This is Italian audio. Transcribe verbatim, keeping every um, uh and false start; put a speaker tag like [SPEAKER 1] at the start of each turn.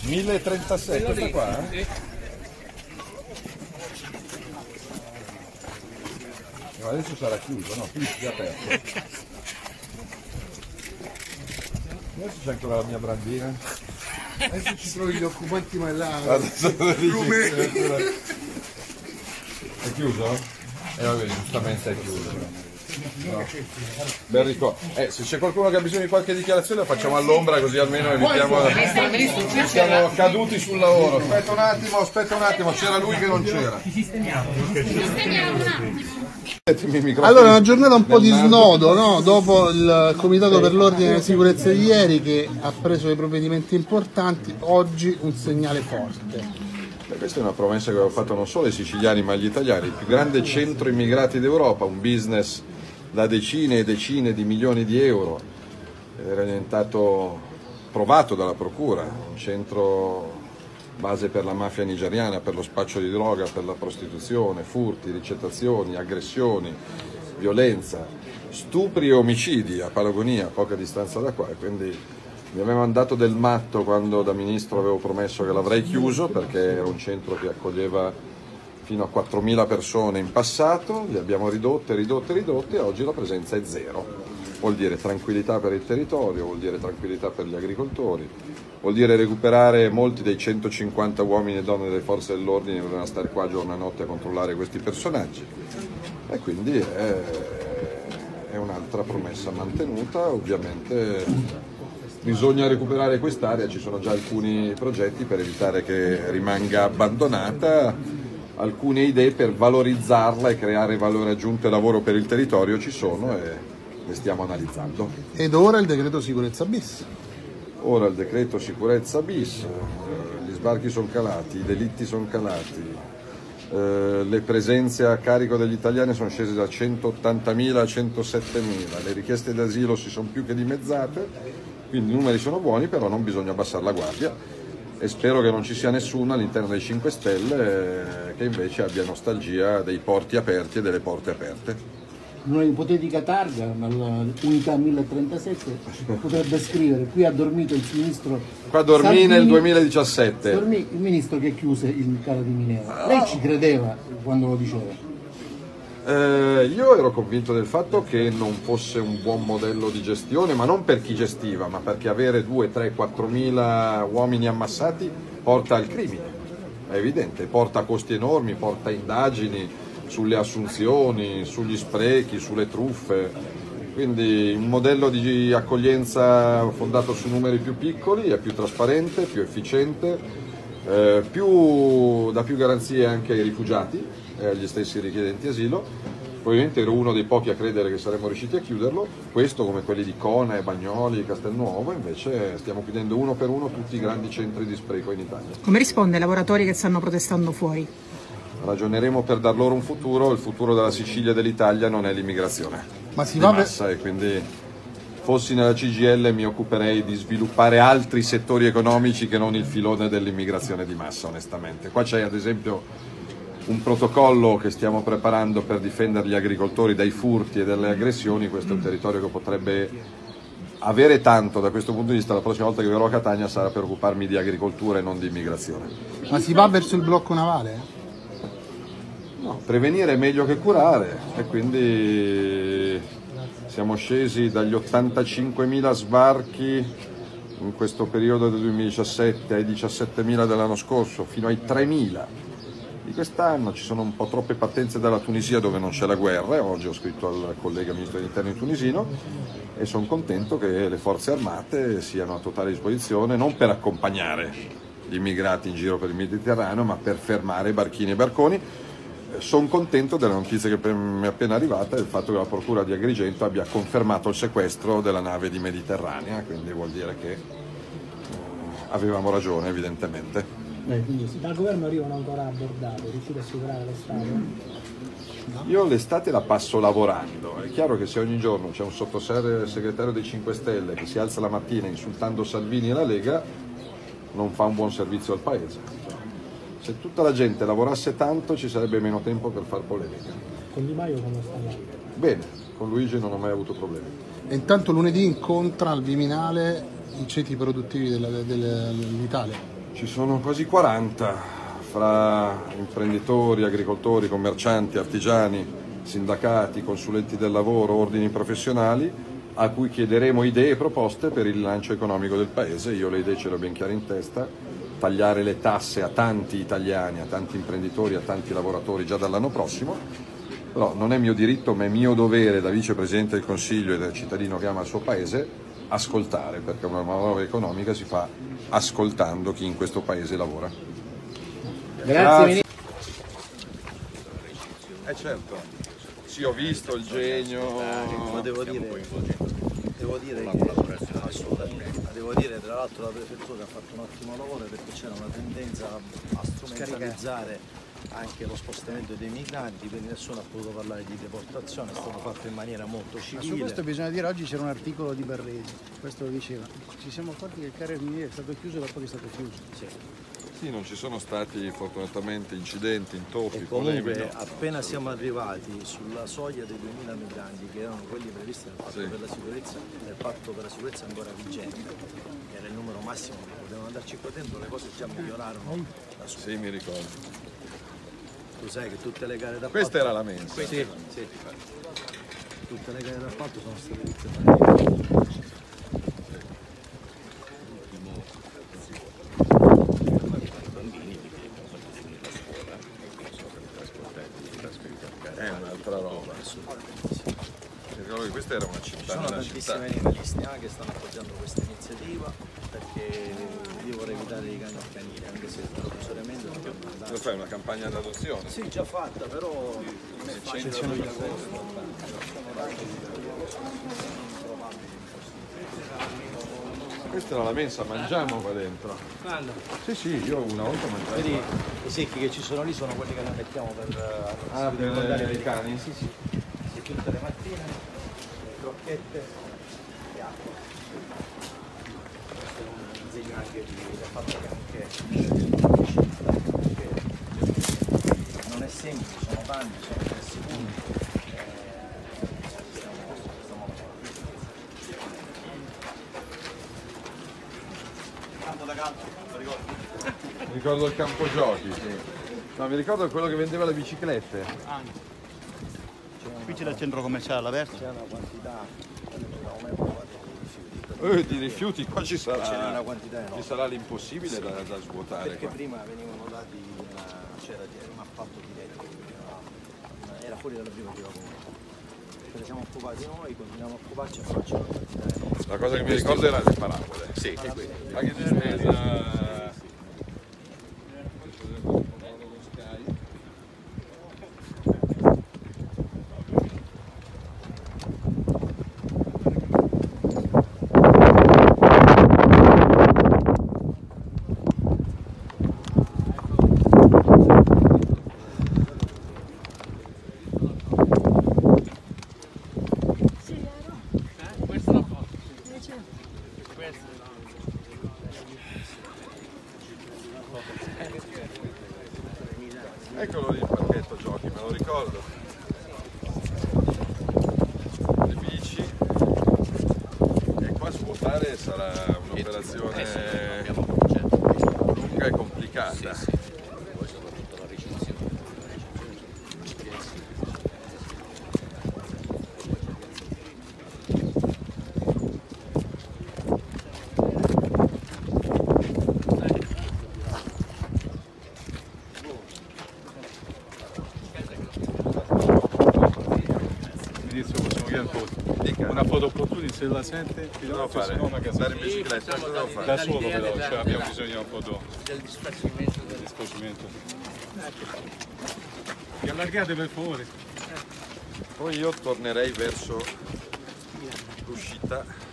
[SPEAKER 1] mille e trentasei, questa qua? Eh? Ma adesso sarà chiuso, no? Qui è aperto. Adesso c'è ancora la mia brandina.
[SPEAKER 2] Adesso ci trovi gli occupanti ma là.
[SPEAKER 1] È chiuso? Eh vabbè, giustamente è chiuso. No. Bel ricordo. Eh, se c'è qualcuno che ha bisogno di qualche dichiarazione la facciamo all'ombra così almeno evitiamo. Siamo caduti sul lavoro. Aspetta un attimo, aspetta un attimo, c'era lui che non c'era.
[SPEAKER 3] Ci sistemiamo. Ci sistemiamo un attimo.
[SPEAKER 2] Allora, una giornata un po' di snodo, no? Dopo il Comitato per l'Ordine e la Sicurezza di ieri che ha preso dei provvedimenti importanti, oggi un segnale forte.
[SPEAKER 1] Beh, questa è una promessa che avevo fatto non solo ai siciliani ma agli italiani, il più grande centro immigrati d'Europa, un business da decine e decine di milioni di euro, era diventato provato dalla Procura, un centro base per la mafia nigeriana, per lo spaccio di droga, per la prostituzione, furti, ricettazioni, aggressioni, violenza, stupri e omicidi a Palagonia, a poca distanza da qua, e quindi mi avevano dato del matto quando da ministro avevo promesso che l'avrei chiuso perché era un centro che accoglieva fino a quattromila persone in passato, li abbiamo ridotte, ridotte, ridotte e oggi la presenza è zero. Vuol dire tranquillità per il territorio, vuol dire tranquillità per gli agricoltori, vuol dire recuperare molti dei centocinquanta uomini e donne delle forze dell'ordine che dovevano stare qua giorno e notte a controllare questi personaggi. E quindi è, è un'altra promessa mantenuta, ovviamente bisogna recuperare quest'area, ci sono già alcuni progetti per evitare che rimanga abbandonata. Alcune idee per valorizzarla e creare valore aggiunto e lavoro per il territorio ci sono e le stiamo analizzando.
[SPEAKER 2] Ed ora il decreto sicurezza bis.
[SPEAKER 1] Ora il decreto sicurezza bis, gli sbarchi sono calati, i delitti sono calati, eh, le presenze a carico degli italiani sono scese da centottantamila a centosettemila, le richieste d'asilo si sono più che dimezzate, quindi i numeri sono buoni, però non bisogna abbassare la guardia. E spero che non ci sia nessuno all'interno dei cinque Stelle eh, che invece abbia nostalgia dei porti aperti e delle porte aperte.
[SPEAKER 4] Una ipotetica targa, l'unità mille e trentasette, potrebbe scrivere: qui ha dormito il ministro.
[SPEAKER 1] Qua dormì Salvini, nel duemiladiciassette.
[SPEAKER 4] Dormì il ministro che chiuse il calo di Mineo. Lei ci credeva quando lo diceva?
[SPEAKER 1] Eh, io ero convinto del fatto che non fosse un buon modello di gestione, ma non per chi gestiva, ma perché avere due, tre, quattromila uomini ammassati porta al crimine, è evidente, porta a costi enormi, porta a indagini sulle assunzioni, sugli sprechi, sulle truffe, quindi un modello di accoglienza fondato su numeri più piccoli è più trasparente, più efficiente, eh, più, dà più garanzie anche ai rifugiati e agli stessi richiedenti asilo. Ovviamente ero uno dei pochi a credere che saremmo riusciti a chiuderlo, questo come quelli di Cona, Bagnoli e Castelnuovo, invece stiamo chiudendo uno per uno tutti i grandi centri di spreco in Italia.
[SPEAKER 3] Come risponde ai lavoratori che stanno protestando fuori?
[SPEAKER 1] Ragioneremo per dar loro un futuro, il futuro della Sicilia e dell'Italia non è l'immigrazione
[SPEAKER 2] Ma si
[SPEAKER 1] di
[SPEAKER 2] va
[SPEAKER 1] massa e quindi fossi nella C G I L mi occuperei di sviluppare altri settori economici che non il filone dell'immigrazione di massa, onestamente. Qua c'è ad esempio un protocollo che stiamo preparando per difendere gli agricoltori dai furti e dalle aggressioni. Questo è un territorio che potrebbe avere tanto da questo punto di vista. La prossima volta che verrò a Catania sarà per occuparmi di agricoltura e non di immigrazione.
[SPEAKER 2] Ma si va verso il blocco navale?
[SPEAKER 1] No, prevenire è meglio che curare e quindi siamo scesi dagli ottantacinquemila sbarchi in questo periodo del duemiladiciassette ai diciassettemila dell'anno scorso fino ai tremila di quest'anno. Ci sono un po' troppe partenze dalla Tunisia dove non c'è la guerra e oggi ho scritto al collega ministro degli interni tunisino e sono contento che le forze armate siano a totale disposizione non per accompagnare gli immigrati in giro per il Mediterraneo ma per fermare barchini e barconi. Sono contento della notizia che mi è appena arrivata, del fatto che la Procura di Agrigento abbia confermato il sequestro della nave di Mediterranea, quindi vuol dire che avevamo ragione evidentemente.
[SPEAKER 4] Eh, quindi dal governo arrivano ancora abbordate, riuscite a superare l'estate?
[SPEAKER 1] Io l'estate la passo lavorando, è chiaro che se ogni giorno c'è un sottosegretario dei cinque Stelle che si alza la mattina insultando Salvini e la Lega, non fa un buon servizio al Paese. Se tutta la gente lavorasse tanto ci sarebbe meno tempo per far polemica.
[SPEAKER 4] Con Di Maio come sta andando?
[SPEAKER 1] Bene, con Luigi non ho mai avuto problemi.
[SPEAKER 2] E intanto lunedì incontra al Viminale i ceti produttivi dell'Italia.
[SPEAKER 1] Ci sono quasi quaranta, fra imprenditori, agricoltori, commercianti, artigiani, sindacati, consulenti del lavoro, ordini professionali, a cui chiederemo idee e proposte per il rilancio economico del Paese. Io le idee ce le ho ben chiare in testa: tagliare le tasse a tanti italiani, a tanti imprenditori, a tanti lavoratori già dall'anno prossimo. Però non è mio diritto, ma è mio dovere da vicepresidente del Consiglio e da cittadino che ama il suo Paese ascoltare, perché una manovra economica si fa ascoltando chi in questo Paese lavora.
[SPEAKER 4] Grazie.
[SPEAKER 1] Eh certo, sì, ho visto il genio.
[SPEAKER 5] Ma devo dire, devo dire che assolutamente, devo dire tra l'altro la prefettura ha fatto un ottimo lavoro, perché c'era una tendenza a strumentalizzare anche lo spostamento dei migranti, quindi nessuno ha potuto parlare di deportazione, è stato fatto in maniera molto civile.
[SPEAKER 6] Su questo bisogna dire, oggi c'era un articolo di Barresi, questo lo diceva, ci siamo accorti che il Carabinieri è stato chiuso dopo che è stato chiuso.
[SPEAKER 5] Sì.
[SPEAKER 1] Sì, non ci sono stati fortunatamente incidenti, intoppi,
[SPEAKER 5] E comunque
[SPEAKER 1] polemiche.
[SPEAKER 5] appena siamo arrivati sulla soglia dei duemila migranti, che erano quelli previsti nel patto,
[SPEAKER 1] Sì.
[SPEAKER 5] per la sicurezza, nel patto per la sicurezza ancora vigente, era il numero massimo che potevano andarci qua dentro, le cose già migliorarono da subito.
[SPEAKER 1] Sì, mi ricordo.
[SPEAKER 5] Tu sai che tutte le gare d'appalto...
[SPEAKER 1] Questa era la mensa.
[SPEAKER 5] Sì, sì. Tutte le gare d'appalto sono state iniziate.
[SPEAKER 1] È un'altra roba. Ricordo che questa era una
[SPEAKER 5] Ci
[SPEAKER 1] città
[SPEAKER 5] sono
[SPEAKER 1] nella città.
[SPEAKER 5] tantissimi animalisti anche che stanno appoggiando questa iniziativa, perché io vorrei evitare i cani canili, anche se provvisoriamente non devono andare.
[SPEAKER 1] Cosa fai, una campagna d'adozione?
[SPEAKER 5] Sì, già fatta, però non è facile da luglio a
[SPEAKER 1] Questa era la mensa, mangiamo qua dentro. Sì, sì, io una volta mangiavo.
[SPEAKER 5] Vedi, i secchi che ci sono lì sono quelli che noi mettiamo per
[SPEAKER 1] Ah, per
[SPEAKER 5] ricordare
[SPEAKER 1] i cani?
[SPEAKER 5] Sì, sì. Sì, tutte le mattine, le crocchette e acqua. Questo è un disegno anche di, del fatto che anche perché non è semplice, sono tanti, sono diversi punti. Campo da calcio, lo ricordo.
[SPEAKER 1] Mi ricordo il campo giochi, sì. No, mi ricordo quello che vendeva le biciclette.
[SPEAKER 6] Qui c'è il centro commerciale all'aperto.
[SPEAKER 5] C'è una quantità, non ho mai provato di rifiuti.
[SPEAKER 1] Eh, di rifiuti, qua ci
[SPEAKER 5] Ce n'è una
[SPEAKER 1] sarà,
[SPEAKER 5] quantità enorme.
[SPEAKER 1] ci sarà l'impossibile da, da svuotare
[SPEAKER 5] Perché
[SPEAKER 1] qua.
[SPEAKER 5] prima venivano dati, una, c'era un appalto diretto, quindi era, era fuori dalla privativa comunale. Ce ne siamo occupati noi, continuiamo a occuparci e facciamo una quantità enorme.
[SPEAKER 1] La cosa che mi ricordo era le parabole.
[SPEAKER 5] Sì,
[SPEAKER 1] Anche di spesa. Eccolo lì il parchetto giochi, me lo ricordo. Le bici. E qua svuotare sarà un'operazione lunga e complicata.
[SPEAKER 7] Possiamo chiedere foto.
[SPEAKER 1] Dica.
[SPEAKER 7] Una foto opportuna, se la sente, ti
[SPEAKER 1] Cosa devo fare? Andare in bicicletta? Cosa devo fare?
[SPEAKER 7] da solo però, cioè abbiamo bisogno di una foto del disfacimento. Vi allargate per favore.
[SPEAKER 1] Poi io tornerei verso l'uscita